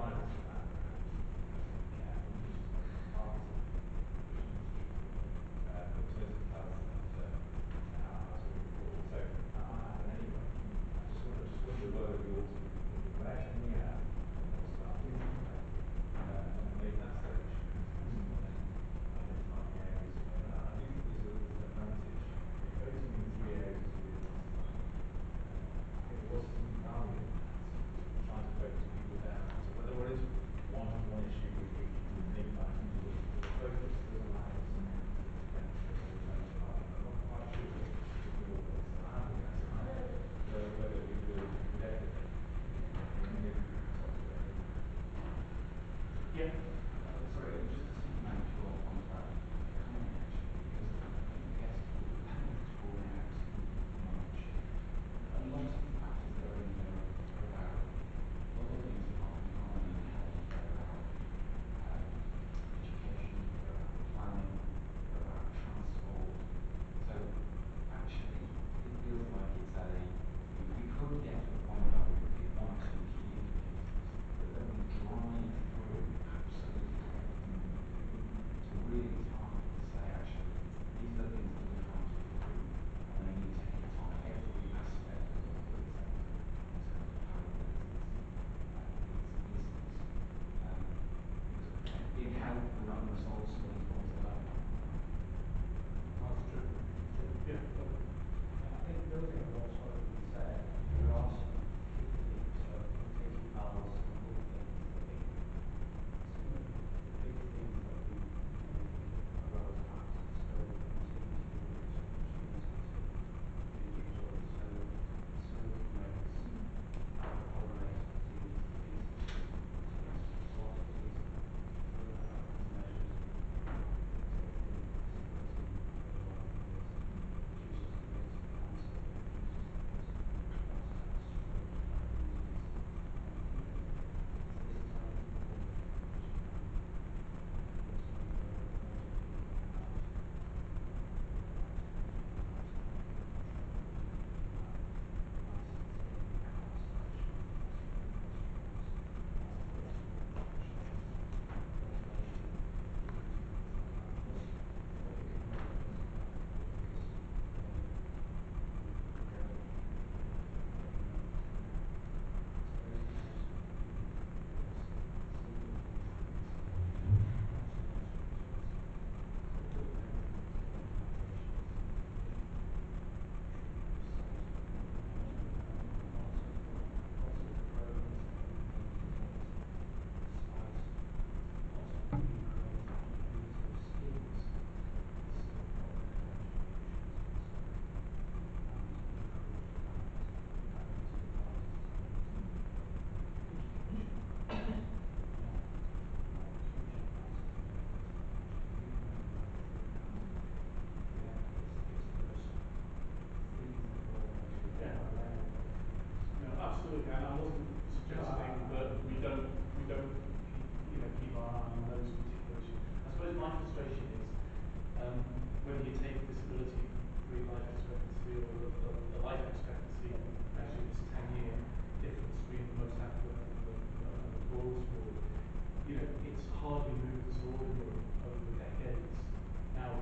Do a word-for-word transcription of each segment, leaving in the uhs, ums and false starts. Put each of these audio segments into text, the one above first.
drivers for that, and just be careful, just targeted opportunity, uh, but in terms of health and um, how, how to move forward. So that might happen anyway. I just wonder, just wonder whether we ought to be thinking, well, actually, we have more staff in anyway, uh, and maybe that's their issue, and then identifying the areas. And I, I do think there's, a, there's an advantage. If you're focusing in three areas that you really want to find, uh, I think there was some value in that, trying to focus people down. So whether there is one one issue we, we can think about individually, but the focus does allow us to demonstrate a level of value. I'm not quite sure if we all think so. I have been asked whether, whether we will replicate. Maybe we can talk about it. Yeah. Uh, sorry, just to supplement your point about economy, actually, because I think we get we tend to draw out much. A lot of the factors that are in there are about other things apart from economy and health. They're about um, education, they're about planning, they're about transport. So actually, it feels like it's a, we, we could get to a point where we pick one or two key indicators, but then we drive through absolutely everything that we do to really target to say, actually, these are the things that we're trying to improve, and they need to hit on every aspect of what we're saying in terms of how it is its business. Um, because in health, we're not going to solve some of these problems alone. That's true. That's true. Yeah. Look. I think building on what's already been said, there are some key things. So I'm taking Val's simple things. I think some of the, the big things that we, you know, are roadmaps and still continue to give us opportunity to be digital. So smoking rates, alcohol related disease, obesity, sort of disease, other outcomes measures, particularly disability over the last years. Reduces the rate of cancer, reduces the rate of heart attack, stroke, diabetes, and you know, it's this type of work which can influence the way that older people manage uh, their lifestyle, lifestyle, control that licensing, cost action, cost regulation cost, cost reductions, regulation, rules and things like that. Plus what we can do in terms of health advocacy, where you know, we're going, we're getting out to those decision making groups, seeing things that we see across industry to listen. So doing everything to organisations and pushing them to contribute responsibly to managing health. And lots of lots of the progress that we've made to date, despite lots of really great innovative schemes, has still got contributions concerned and improved health outcomes for clients as well as the education not not huge amounts of money but contributing to that I think and yeah it's it's those things that we're all measuring Yeah. aware of those things. No, absolutely. And I wasn't No, I, suggesting I, that I we don't we don't keep you know keep our eye on those particular issues. I suppose my frustration is um, whether you take disability-free life expectancy or the, the, the life expectancy measure, this ten-year difference between the most affluent and the, and the poorest ward, you know, it's hardly moved at all in Europe over the decades. Now,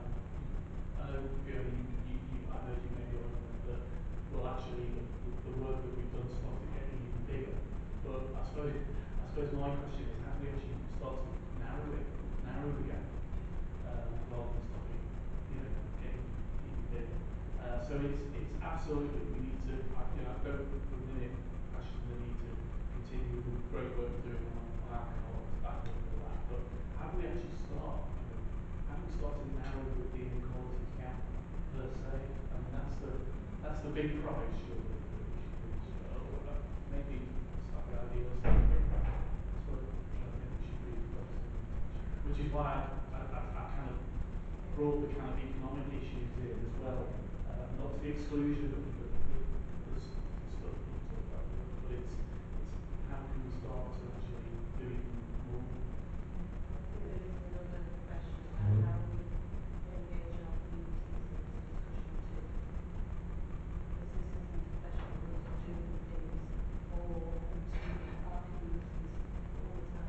I know, Fiona, you, you, you, I heard you make the argument that, well, actually, the, the, the work that we've done stopped it getting even bigger. But I suppose, I suppose my question is, how do we actually start to narrow it, narrow the gap, um, rather than stop it, you know, getting even bigger? Uh, so it's it's absolutely we need to, I, you know, I don't for a minute question the need to continue with the great work we're doing on, on alcohol and tobacco and all that. But how do we actually start? You know, how do we start to narrow the, the inequalities gap per se? I mean, that's the that's the big prize, surely, that we should be. Uh, maybe slightly idealistic, but that's what I think we should be focusing on attention. Which is why I, I, I kind of brought the kind of economic issues in as well, uh, not to the exclusion of the, the, the, the stuff that you talked about, but it's it's how can we start to actually do even more? I think there is another question about how we engage our communities in this discussion too. Because this isn't a question of us doing things for and to our communities all the time.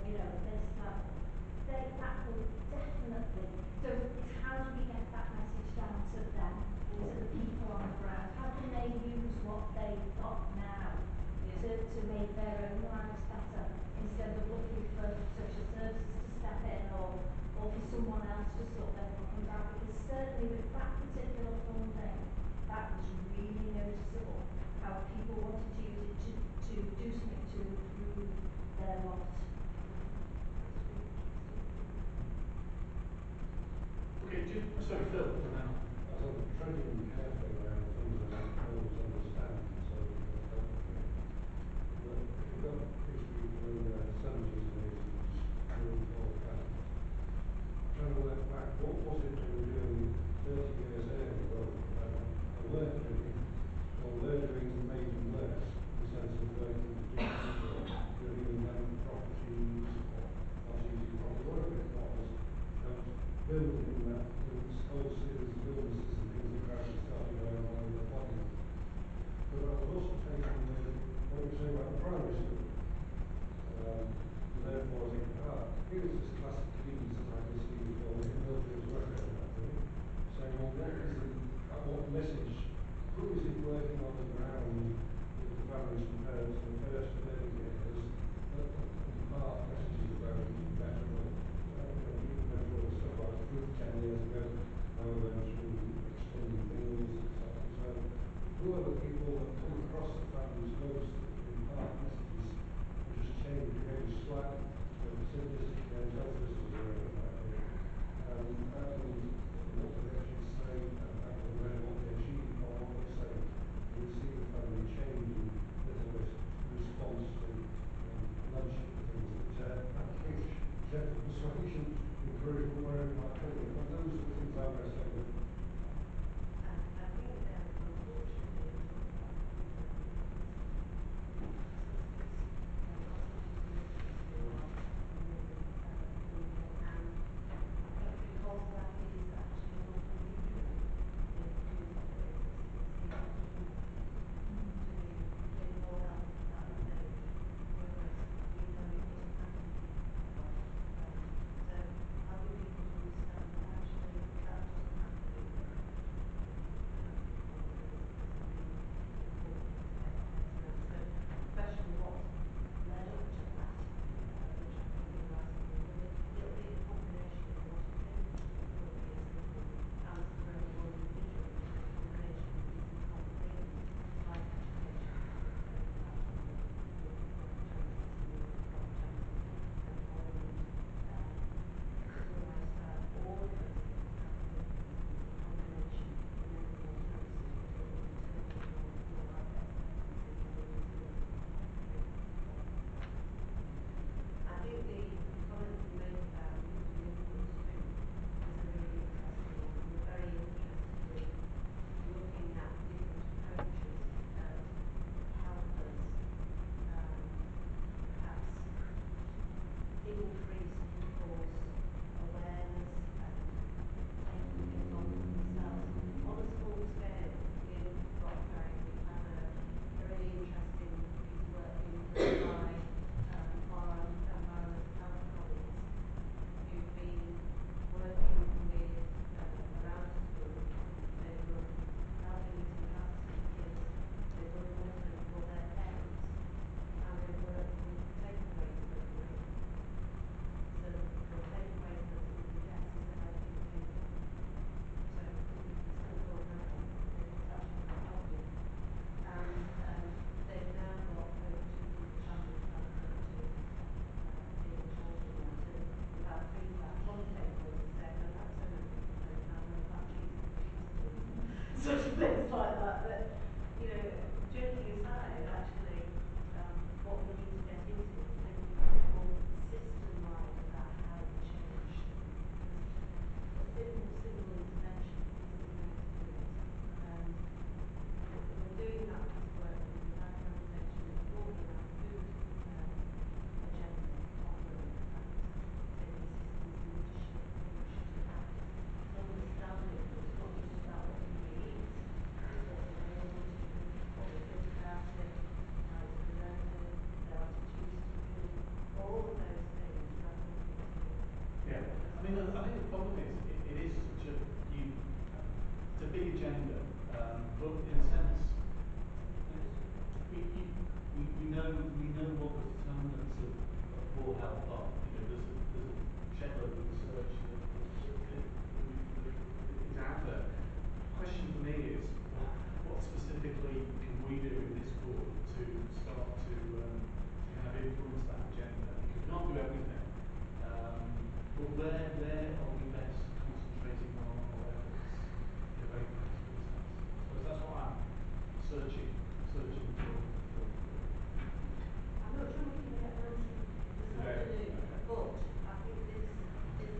you know, at this level, they, that will definitely, so it's how do we get that message down to them, to the people on the ground? How can they use what they've got now to, to make their own lives better, instead of looking for social services to step in, or, or for someone else to sort their problems out? Because certainly with that particular funding, that was really noticeable, how people wanted to use it to, to do something to improve their lot. Okay, just, sorry, Phil, and then I'll. I was treading carefully around things I don't always understand, so uh, don't forget. But if you've got these people in their seventies and eighties, doing all that, trying to work back, what was it they were doing thirty years earlier? Well, uh, they weren't doing, or were doing that made them worse, in the sense of working for different people, reviewing them properties, or not using property, whatever it was, that was building that, those whole series of illnesses and things that gradually started going on in their body. But I was also taken with what you say about the primary school. Um, and therefore I think, ah, here's this classic case that I can see from Millfield's record about it, saying, well, what is it, uh, what message, who is it working on the ground with the families and parents in the first early years that impart messages about it to better them? Uh, you know, people went through all the stuff like group ten years ago, now we're going through extending things, et cetera. So who are the people that come across the families most that impart messages and just change maybe slightly, you know, simplistically and health visitors or whatever it might be. Um, and what do they actually say, and how can we measure what they achieve or what they say? Do we see the family changing a little bit in response to um, nudge and things that uh, approach, gentle persuasion, encouragement, wherever it might be? And those are the things I wrestle with. I, I think that unfortunately a lot of that um, messages who are really uh, moving, and I think because that is But where where are we best concentrating our, our efforts in a very practical sense? I suppose that's what I'm searching searching for. for, for. I'm not sure we can get an answer this Today, afternoon, okay. but I think there's there's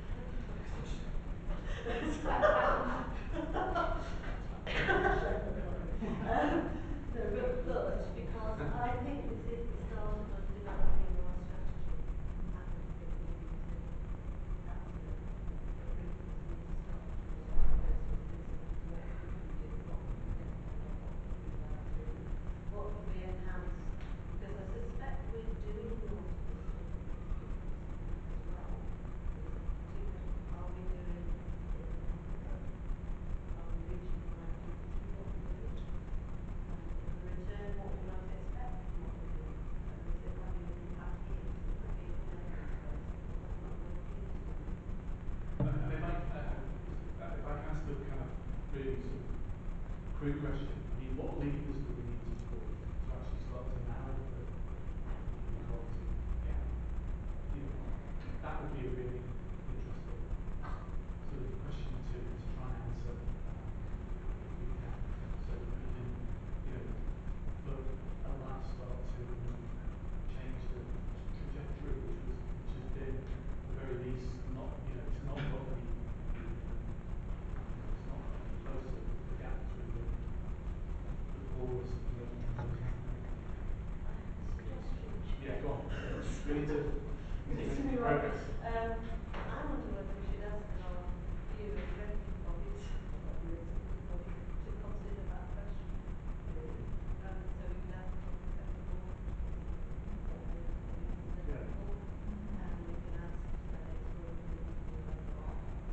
um, no, but but because I think this is the start of us developing our strategy, and I think we need to absolutely the principals need to start to work on those sort of things of what could we do, what could we get rid of, what could we add to, what could we enhance, because I suspect we're doing a lot of this stuff at district as well. Is particularly, are we doing it enough? Are we reaching the right people to do what we're doing? And in return, what we might expect from what we're doing? And is it having an impact here? Is it being in evidence based? That's not working at the moment. And, and if I uh, if I can ask the kind of really sort of crude question, I mean, what levers do we need to pull to actually start to narrow the, the inequality gap? You know, that would be a really interesting sort of question to, to try and answer, um, if we can, so that we can, you know, for at last start to um, change the trajectory, which was which has been, at the very least, not, you know, it's not got any, any um, it's not got any closer, the gap between the, the poorest and the, and those in the middle. I have a suggestion. Yeah, go on. We need to we need to It's make me, right. progress. Um, I wonder whether we should ask our few executive bodies, or other executive bodies, to consider that question, really. Um, so we could ask the second board what they think is Yeah. sensible, and we can ask whether it's working or whether our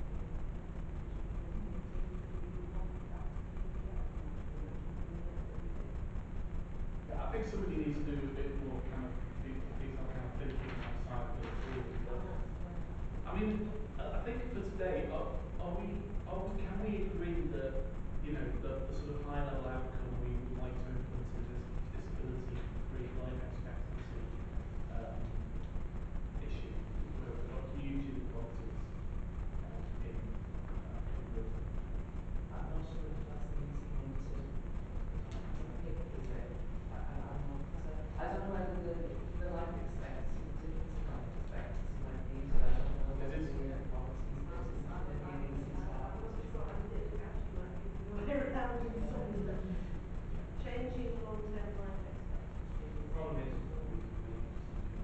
committees that we would want that to be the outcome of the the work that we do. Yeah, I think somebody needs to do a bit more kind of de- detailed kind of thinking outside the board. But And that's where I mean, I I think for today, are, are we, are we, can we agree that, you know, the, the sort of high level outcome we would like to influence is this disability-free life expectancy um, issue, where we've got huge inequalities um, in uh, in Britain. I'm not sure if that's an easy one to to pick, is it? I, I, I'm not. Uh, I don't know whether the the life expectancy, the difference in life expectancy might be easier. I don't know what Is the it? inequalities bit I'm, is. It I'm, might be I'm, an easy I'm, I'm target not to sure. try. I think it actually might be the other way around in some respects. Changing long-term life expectancy The is problem is with what we do, we have to see the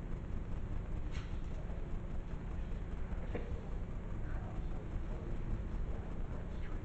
um, so we probably need to get out of that stream.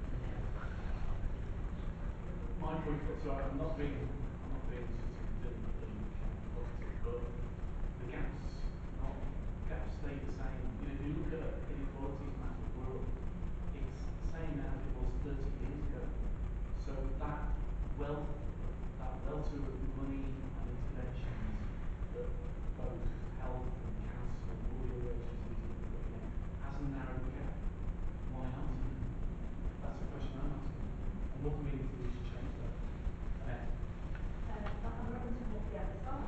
My point, so I'm not being, I'm not being sort of deliberately kind of positive, but the gaps not gaps stay the same. You know, if you look at an inequalities map of Wirral, it's the same as it was thirty years ago. So that wealth, of, that welter of money and interventions that both health and council and all the other agencies have been putting in hasn't narrowed the gap. Why not? That's the question I'm asking. And what do we need to do to change that? Annette? Um, I- I'm not going to talk the other side.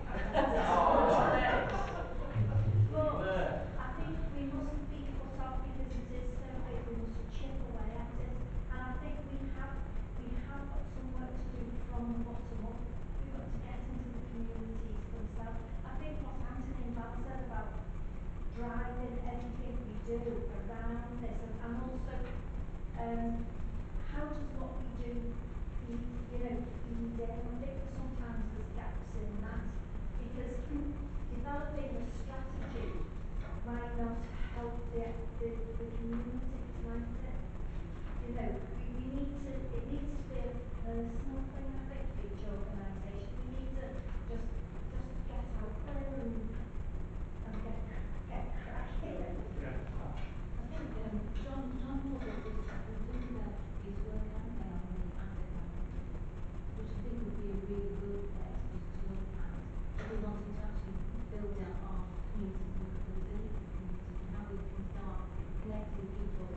Well, you But there. I think we mustn't be put off because it is so big. We must chip away at it, and I think we have we have got some work to do from the bottom up. We've got to get into the communities themselves. I think what Anthony and Val said about driving everything we do around this, and, and also um, how does what we do feed, you know, feed in? I think that sometimes there's gaps in that because developing a strategy might not help the, the, the communities, might it? You know, we, we need to, it needs to be a personal thing, I think, for each organisation. We need to just just get out there and and get get cracking. Yeah. I think um, John John was, was, was doing uh, his work, hadn't they, on the asset management, which I think would be a really good place for us to look at if we wanted to actually build out our communities, the, the resilience of communities, and how we can start connecting people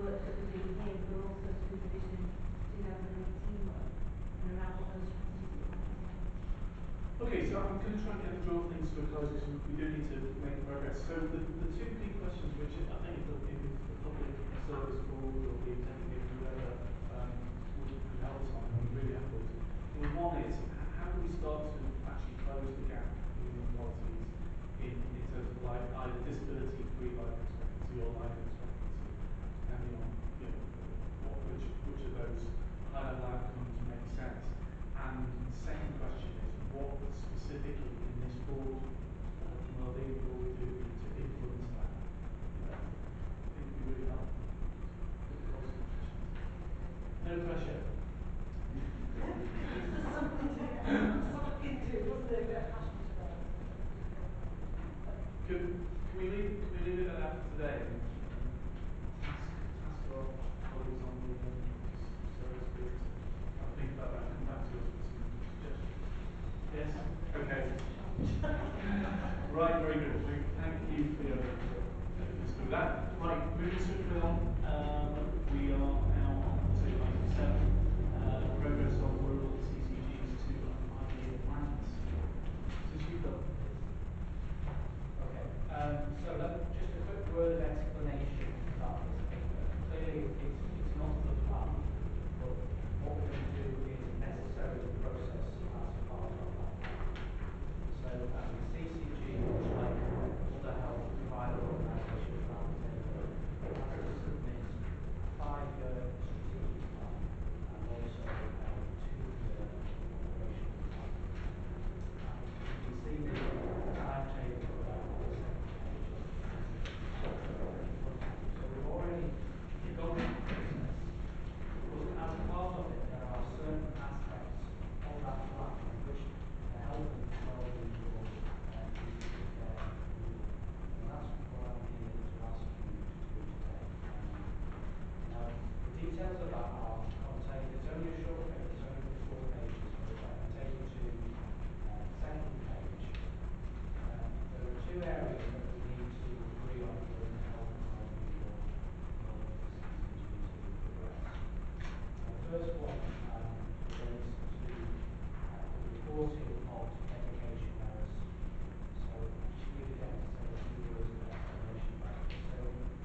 work that we're doing here, but also supervision together and teamwork and around what those strategies look like as well. Okay, so I'm going to try and get draw things to a close because we, we do need to make progress. So the, the two key questions, which I think if the, if the public service board or the executive, whoever, um, would, could help us on, I'd be really helpful. Well, one is, h- how do we start to actually close the gap in inequalities in, in terms of life, either disability-free life expectancy or life expectancy, depending on, you know, what, which, which of those high-level outcomes make sense. And the second question is, what specifically in this board, uh, the Wellbeing board, do to influence that? Uh, I think would be really helpful. Put the closing questions. No pressure. There's something to suck into, wasn't there? A bit of passion about it. Can, can we leave can we leave it at that for today and, and task task our colleagues on the um, service board to have a think about that and come back to us with some suggestions? Yes? Okay. Right, very good. Thank, thank you for your efforts with that. Right, moving swiftly on. Um, we are now on to item seven, uh, progress on Wirral C C G's two and five-year plans. Is this you, Phil? Okay, um, so let, just a quick word of explanation about this paper. Clearly, it's, it's not the plan, but what we're going to do is necessarily the process as part of that plan. So um, the C C G, like other health provider organisations around the table, has to submit a five-year strategic plan and also a two-year operational plan. And you can see the timetable for that on the second page of the presentation in front of you. So we've already gone through the process, but as part of it there are certain aspects of that plan which the health and wellbeing board uh, needs to prepare and agree on. And that's what I'm here to ask you to do today. Um, now, the details of that are contained, it's only a short paper, it's only four pages, but if I can take you to uh, the second page, uh, there are two areas that we need to agree on within the Health and Wellbeing Board in order for the C C G to progress. Now, the first one um, relates to uh, the reporting of medication errors. So I'm just here again to say a few words of explanation about this. So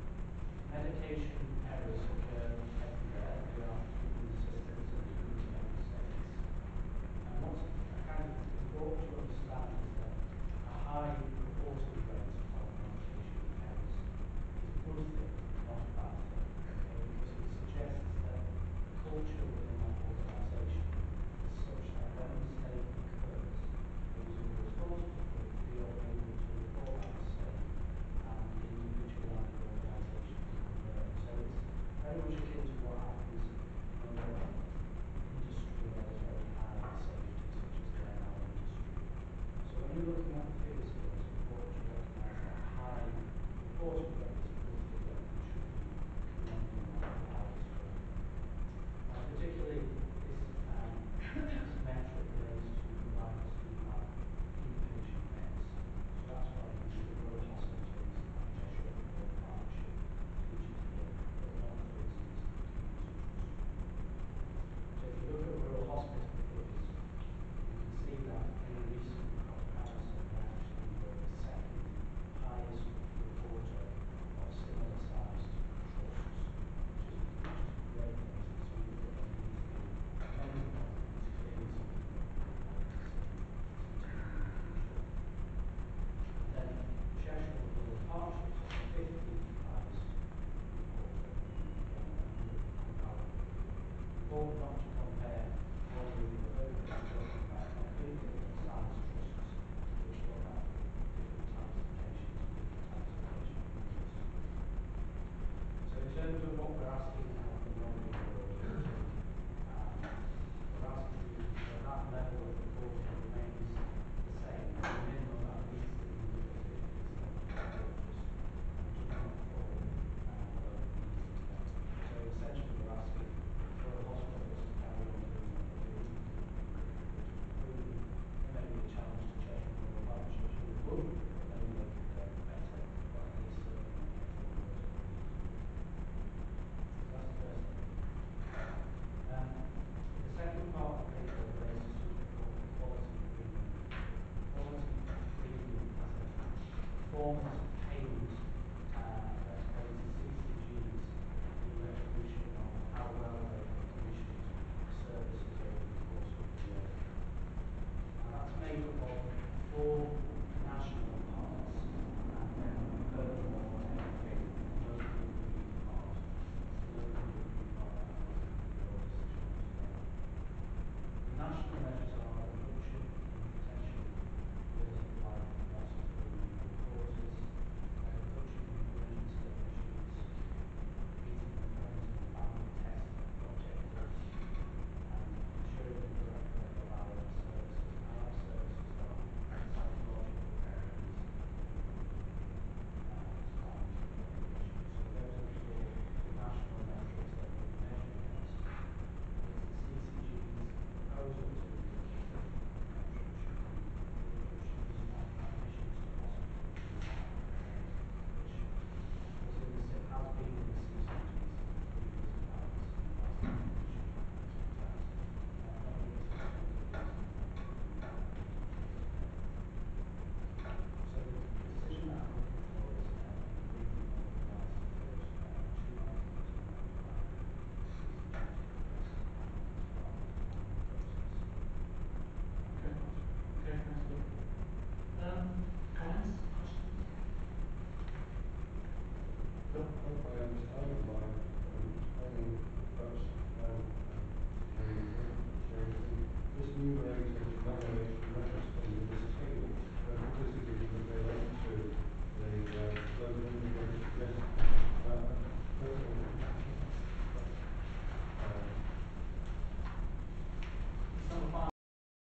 medication errors occur everywhere throughout human systems and human member states. And what's a kind of important to understand is that a high reporting rate of medication errors is a good thing, not a bad thing, okay? Because it suggests that the culture within that organisation is such that when a mistake occurs, those who are responsible for it feel able to report that mistake and the individual and the organisation can learn. So it's very much akin to what happens in another industry where there's very high safety, such as the airline industry. So when you're looking at the figures here, it's important to recognise that a high reporting rate is a good figure and should be commended on our score. Now, particularly this, um, this metric relates to providers who have inpatient beds. So that's why we use the Wirral Hospitals and Cheshire Wirral Partnership featured here, but not, for instance, the Community Trust. So if you look at Wirral Hospital figures, you can see that in a recent comparison they actually were the second highest reporter of similar sized trusts, which is, which is a great thing. It's something that they need to be commended on, and it's clearly something that we would like to see continue in the future. And then Cheshire Wirral Partnerships are the fifteenth highest reporter in the U K, and another comparable figure. Important not to compare one with the other, because we're talking about completely different size trusts, which look after different types of patients and different types of patient needs. So in terms of what we're asking the Health and Wellbeing Board is to, um, we're asking you that that level of reporting remains the same, at a minimum at least at the under the fifty percent of reporters, and does not fall uh, below the median today. So essentially we're asking Wirral Hospitals to forms of payment uh, that's paid to C C Gs in recognition of how well they have commissioned services over the course of the year. Now that's made up of four national parts and then furthermore a fifth locally agreed part. It's the locally agreed part that I think will be your decision today. The national measures are reduction in potential years of life lost through natural causes, a reduction in emergency admissions, meeting the friends and family test objectives, and ensuring the correct level of A L M services. A L M services are psychological therapies uh, as part of the definition. So those are the four national metrics that we measure against. It's the C C G's proposal to the fifth metric should be reductions of admissions to hospital through heart failure, which was in the, C- has been in the C C G's for three years of life. It's in the last definition document, but that's uh, not the exception to the reason that we uh, today. So the, the decision that I'm looking for is uh, an agreement of the last those uh, two items and then allowing the C C G to progress on as part of the planning process. Okay. Okay, thanks, Luke. Um, comments, questions? Phil? Hope I understand by um, explaining perhaps how um, Jerry think, Jerry think this new